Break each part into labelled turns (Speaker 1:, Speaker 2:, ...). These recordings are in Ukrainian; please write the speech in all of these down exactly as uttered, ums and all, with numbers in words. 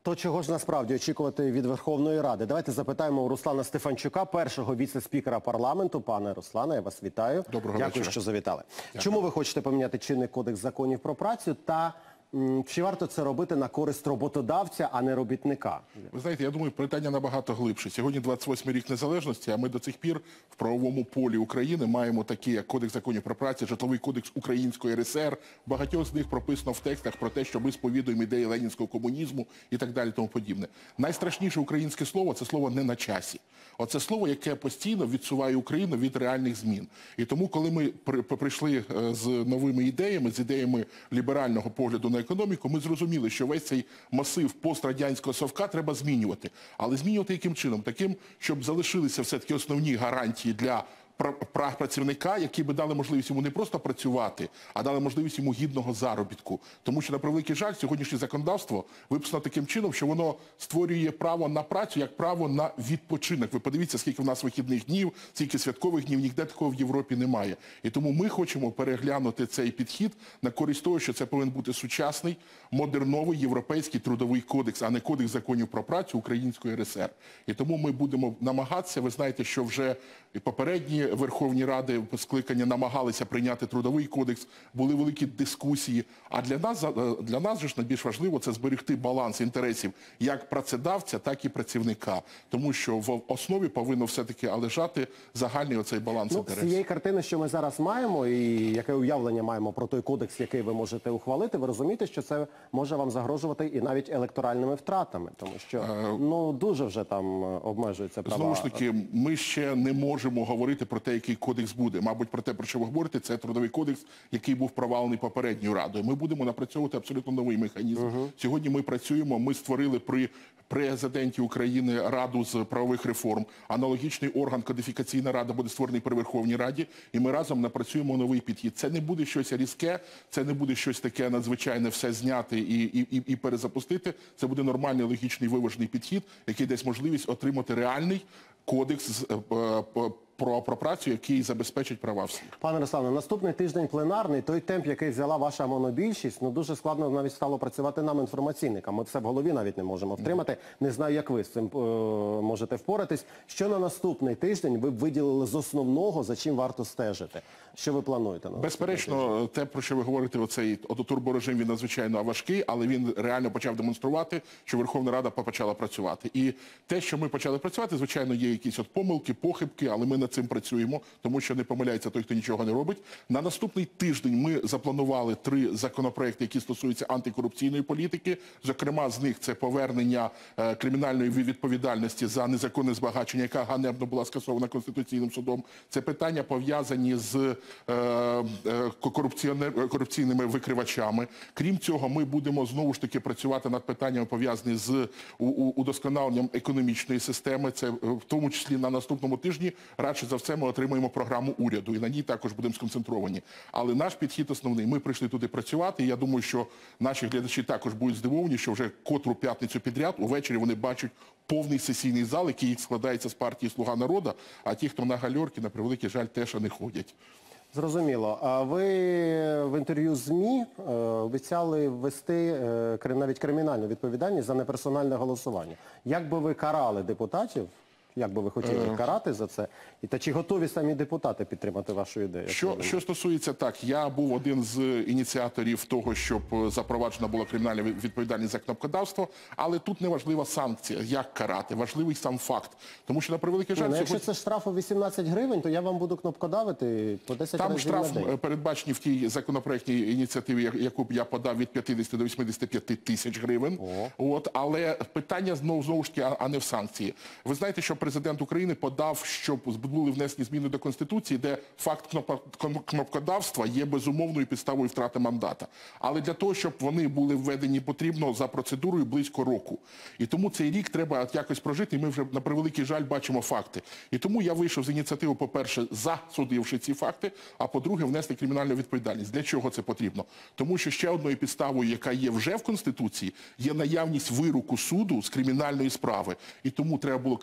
Speaker 1: То чого ж насправді очікувати від Верховної Ради? Давайте запитаємо у Руслана Стефанчука, першого віце-спікера парламенту. Пане Руслане, я вас вітаю.
Speaker 2: Доброго
Speaker 1: Дякую,
Speaker 2: вечора.
Speaker 1: що завітали.
Speaker 2: Дякую.
Speaker 1: Чому ви хочете поміняти чинний кодекс законів про працю та м, чи варто це робити на користь роботодавця, а не робітника?
Speaker 2: Ви знаєте, я думаю, питання набагато глибше. Сьогодні двадцять восьмий рік незалежності, а ми до цих пір в правовому полі України маємо такі, як Кодекс законів про працю, Житловий кодекс Української РСР. Багатьох з них прописано в текстах про те, що ми сповідуємо ідеї ленінського комунізму і так далі тому подібне. Найстрашніше українське слово – це слово «не на часі». Оце слово, яке постійно відсуває Україну від реальних змін. І тому, коли ми при, прийшли з новими ідеями, з ідеями ліберального погляду на економіку, ми зрозуміли, що весь цей масив пострадянського совка треба змінювати. Але змінювати яким чином? Таким, щоб залишилися все-таки основні гарантії для прав працівника, які би дали можливість йому не просто працювати, а дали можливість йому гідного заробітку. Тому що, на превеликий жаль, сьогоднішнє законодавство виписано таким чином, що воно створює право на працю як право на відпочинок. Ви подивіться, скільки в нас вихідних днів, скільки святкових днів, ніде такого в Європі немає. І тому ми хочемо переглянути цей підхід на користь того, що це повинен бути сучасний, модерновий європейський трудовий кодекс, а не кодекс законів про працю Української РСР. І тому ми будемо намагатися, ви знаєте, що вже і попередні Верховні Ради скликання намагалися прийняти трудовий кодекс, були великі дискусії. А для нас, для нас же ж найбільш важливо це зберегти баланс інтересів як працедавця, так і працівника. Тому що в основі повинно все-таки лежати загальний оцей баланс
Speaker 1: ну,
Speaker 2: інтересів.
Speaker 1: З цієї картини, що ми зараз маємо, і яке уявлення маємо про той кодекс, який ви можете ухвалити, ви розумієте, що це може вам загрожувати і навіть електоральними втратами, тому що ну, дуже вже там обмежуються права.
Speaker 2: Знову ж таки, ми ще не можемо говорити про те, який кодекс буде. Мабуть, про те, про що ви говорите, це трудовий кодекс, який був провалений попередньою Радою. Ми будемо напрацьовувати абсолютно новий механізм. Uh-huh. Сьогодні ми працюємо, ми створили при президенті України Раду з правових реформ. Аналогічний орган, кодифікаційна рада, буде створений при Верховній Раді, і ми разом напрацюємо новий підхід. Це не буде щось різке, це не буде щось таке надзвичайне все зняти і, і, і перезапустити. Це буде нормальний, логічний, виважений підхід, який дасть можливість отримати реальний кодекс Про, про працю, який забезпечить права всіх.
Speaker 1: Пане Руслане, наступний тиждень пленарний, той темп, який взяла ваша монобільшість, ну дуже складно навіть стало працювати нам, інформаційникам. Ми все в голові навіть не можемо втримати. Не знаю, як ви з цим е, можете впоратись. Що на наступний тиждень ви б виділили з основного, за чим варто стежити? Що ви плануєте? На
Speaker 2: Безперечно, те, про що ви говорите, оцей турборежим, він надзвичайно важкий, але він реально почав демонструвати, що Верховна Рада почала працювати. І те, що ми почали працювати, звичайно, є якісь от помилки, похибки, але ми над цим працюємо, тому що не помиляється той, хто нічого не робить. На наступний тиждень ми запланували три законопроекти, які стосуються антикорупційної політики. Зокрема, з них це повернення е, кримінальної відповідальності за незаконне збагачення, яка ганебно була скасована Конституційним судом. Це питання пов'язані з е, е, корупційними викривачами. Крім цього, ми будемо знову ж таки працювати над питаннями, пов'язаними з у, у, удосконаленням економічної системи. Це в тому числі на наступному тижні радше за все ми отримаємо програму уряду, і на ній також будемо сконцентровані. Але наш підхід основний. Ми прийшли туди працювати, і я думаю, що наші глядачі також будуть здивовані, що вже котру п'ятницю підряд увечері вони бачать повний сесійний зал, який складається з партії «Слуга народу», а ті, хто на гальорки, на превеликий жаль, теж не ходять.
Speaker 1: Зрозуміло. А ви в інтерв'ю ЗМІ е, обіцяли ввести е, навіть кримінальну відповідальність за неперсональне голосування. Як би ви карали депутатів? Як би ви хотіли карати за це? І та чи готові самі депутати підтримати вашу ідею?
Speaker 2: Що, що стосується так, я був один з ініціаторів того, щоб запроваджена була кримінальна відповідальність за кнопкодавство, але тут не важлива санкція, як карати, важливий сам факт. Тому що, на превеликий жаль,
Speaker 1: ну,
Speaker 2: сьогодні...
Speaker 1: якщо це штраф у вісімнадцять гривень, то я вам буду кнопкодавити по десять
Speaker 2: Там
Speaker 1: разів на день.
Speaker 2: Там штраф передбачений в тій законопроектній ініціативі, яку б я подав, від п'ятдесяти до вісімдесяти п'яти тисяч гривень. От, але питання знову, знову ж таки, а не в санкції. Ви знаєте, що президент України подав, щоб були внесені зміни до Конституції, де факт кнопкодавства є безумовною підставою втрати мандата. Але для того, щоб вони були введені, потрібно за процедурою близько року. І тому цей рік треба якось прожити, і ми вже, на превеликий жаль, бачимо факти. І тому я вийшов з ініціативи, по-перше, засудивши ці факти, а по-друге, внести кримінальну відповідальність. Для чого це потрібно? Тому що ще одною підставою, яка є вже в Конституції, є наявність вироку суду з кримінальної справи. І тому треба було криміналізувати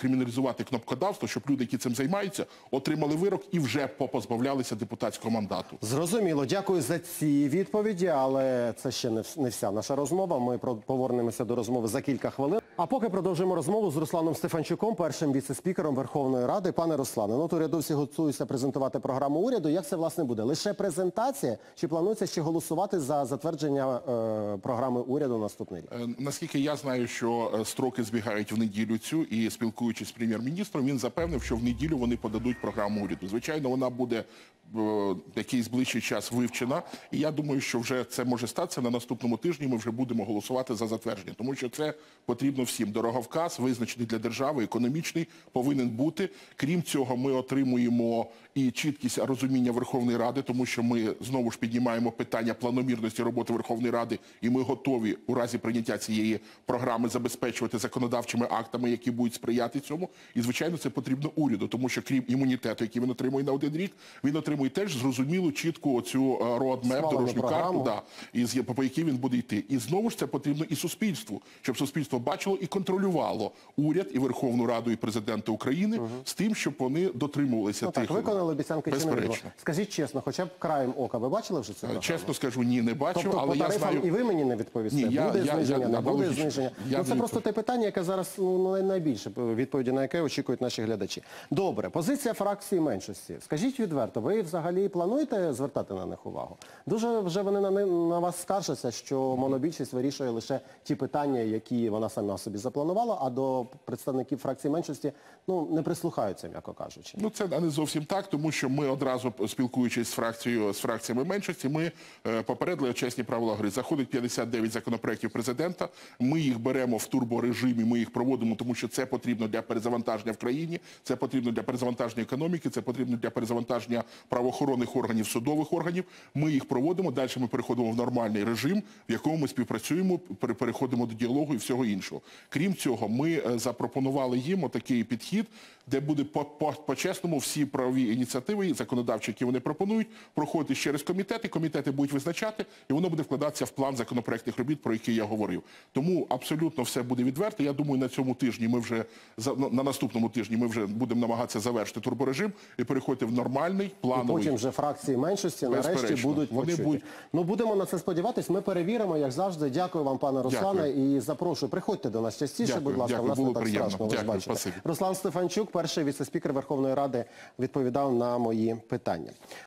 Speaker 2: легалізувати кнопкодавство, щоб люди, які цим займаються, отримали вирок і вже попозбавлялися депутатського мандату.
Speaker 1: Зрозуміло. Дякую за ці відповіді, але це ще не вс- не вся наша розмова. Ми про- повернемося до розмови за кілька хвилин. А поки продовжуємо розмову з Русланом Стефанчуком, першим віце-спікером Верховної Ради. Пане Руслане, ну, от урядовці готуються презентувати програму уряду. Як це, власне, буде? Лише презентація? Чи планується ще голосувати за затвердження е, програми уряду наступний рік?
Speaker 2: Е, Наскільки я знаю, що е, строки збігають в неділю цю, і спілкуючись з прем'єр-міністром, він запевнив, що в неділю вони подадуть програму уряду. Звичайно, вона буде е, якийсь ближчий час вивчена, і я думаю, що вже це може статися на наступному тижні, ми вже будемо голосувати за затвердження, тому що це потрібно всім. Дороговказ, визначений для держави, економічний, повинен бути. Крім цього, ми отримуємо і чіткість розуміння Верховної Ради, тому що ми знову ж піднімаємо питання планомірності роботи Верховної Ради, і ми готові у разі прийняття цієї програми забезпечувати законодавчими актами, які будуть сприяти цьому. І, звичайно, це потрібно уряду, тому що крім імунітету, який він отримує на один рік, він отримує теж зрозумілу, чітку оцю роадмеп,
Speaker 1: Схвалену
Speaker 2: дорожню
Speaker 1: програму.
Speaker 2: карту, да, і з- по якій він буде йти. І знову ж це потрібно і суспільству, щоб суспільство бачило і контролювало уряд, і Верховну Раду, і президента України з тим, щоб вони дотримувалися
Speaker 1: Ну,
Speaker 2: тих...
Speaker 1: так, виконали обіцянки чи не виконали?
Speaker 2: Безперечно.
Speaker 1: Скажіть чесно, хоча б краєм ока, ви бачили вже цю програму?
Speaker 2: Чесно скажу, ні, не бачу,
Speaker 1: Тобто
Speaker 2: але
Speaker 1: по
Speaker 2: я
Speaker 1: тарифам
Speaker 2: знаю...
Speaker 1: і ви мені не відповісте?
Speaker 2: Ні, я-
Speaker 1: буде
Speaker 2: я-
Speaker 1: зниження,
Speaker 2: я-
Speaker 1: не буде
Speaker 2: аналогічно.
Speaker 1: зниження?
Speaker 2: Я
Speaker 1: Ну, це
Speaker 2: не
Speaker 1: просто те питання, яке зараз ну, найбільше, відповіді на яке очікують наші глядачі. Добре, позиція фракції меншості. Скажіть відверто, ви взагалі плануєте звертати на них увагу? Дуже вже вони на, ни- на вас скаржаться, що монобільшість вирішує лише ті питання, які вона сама собі запланувала, а до представників фракції меншості ну, не прислухаються, м'яко кажучи.
Speaker 2: Ну, це не зовсім так, тому що ми одразу, спілкуючись з фракцією, з фракціями меншості, ми е, попередили чесні правила гри. Заходить п'ятдесят дев'ять законопроєктів президента, ми їх беремо в турборежимі, ми їх проводимо, тому що це потрібно для перезавантаження в країні, це потрібно для перезавантаження економіки, це потрібно для перезавантаження правоохоронних органів, судових органів. Ми їх проводимо, далі ми переходимо в нормальний режим, в якому ми співпрацюємо, пере- переходимо до діалогу і всього іншого. Крім цього, ми е, запропонували їм отакий підхід, де буде по- по- по-чесному всі правові ініціативи, законодавчі, які вони пропонують, проходити через комітети, комітети будуть визначати, і воно буде вкладатися в план законопроектних робіт, про які я говорив. Тому абсолютно все буде відверто. Я думаю, на цьому тижні ми вже, за- на наступному тижні ми вже будемо намагатися завершити турборежим і переходити в нормальний,
Speaker 1: І
Speaker 2: плановий.
Speaker 1: потім вже фракції меншості нарешті
Speaker 2: Безперечно.
Speaker 1: будуть
Speaker 2: Вони
Speaker 1: почуті.
Speaker 2: будуть-
Speaker 1: Ну, будемо на це сподіватись. Ми перевіримо, як завжди. Дякую вам, пане Руслане, і запрошую. Приходьте до нас частіше,
Speaker 2: Дякую,
Speaker 1: будь ласка,
Speaker 2: дякую,
Speaker 1: в нас
Speaker 2: було
Speaker 1: не так
Speaker 2: приємно.
Speaker 1: страшно, ви ж
Speaker 2: Дякую,
Speaker 1: бачите.
Speaker 2: спасибі.
Speaker 1: Руслан Стефанчук, перший віце-спікер Верховної Ради, відповідав на мої питання.